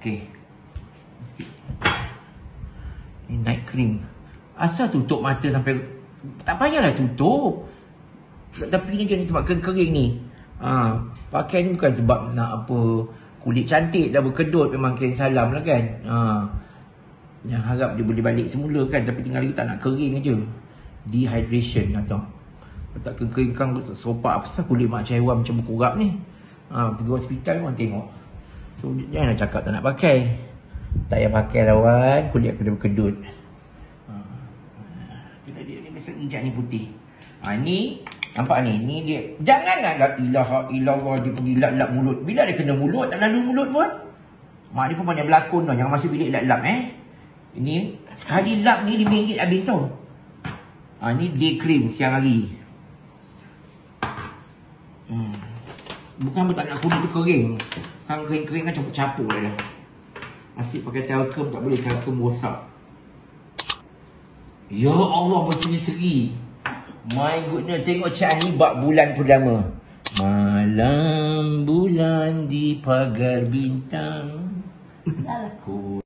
Okey. Sikit. Ini night cream. Asal tutup mata sampai... Tak payahlah tutup. Tapi ni jenis sebab kering ni. Pakai ni bukan sebab nak apa kulit cantik dah berkedut, memang kirim salam lah kan. Yang harap dia boleh balik semula kan, tapi tinggal lagi tak nak kering je. Dehydration atau tak keringkan sopak apa sah kulit mak caiwan macam berkurap ni. Pergi hospital orang tengok. So janganlah cakap tak nak pakai. Tak payah pakai lawan, kulit aku dah berkedut. Itulah dia bersegi ni putih. Ni nampak ni, ni dia. Janganlah la ilaha illallah dia pergi lap-lap mulut. Bila dia kena mulut, tak lalu mulut pun. Mak dia pun banyak berlakon tau. Jangan masuk bilik lap-lap Ini sekali lap ni RM5 habis tau. Ni day cream siang hari. Bukan tak nak kulit tu kering. Kan kering-kering kan capuk-capuk dah. Asyik pakai talcum tak boleh, talcum rosak. Ya Allah, berseri-seri. My goodness, tengok Cik Ani bab bulan pertama. Malam bulan di pagar bintang. Aku